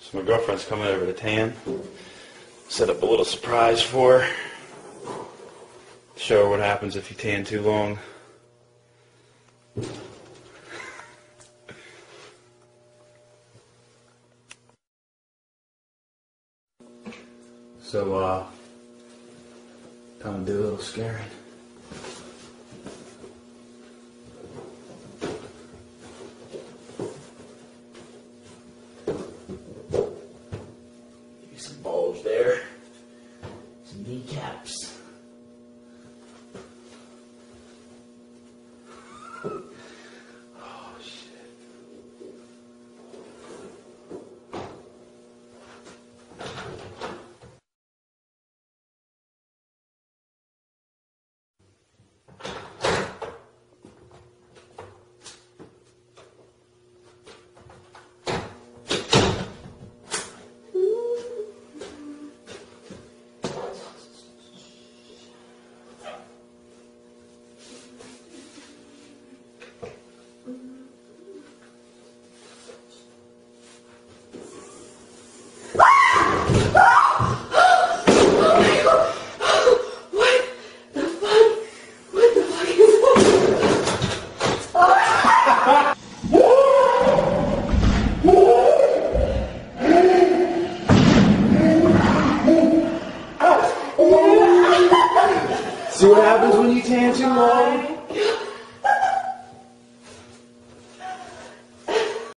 So my girlfriend's coming over to tan. Set up a little surprise for her. Show her what happens if you tan too long. So, time to do a little scaring. Maybe some bulge there. Some kneecaps. Oh, shit. See what happens when you tan too long?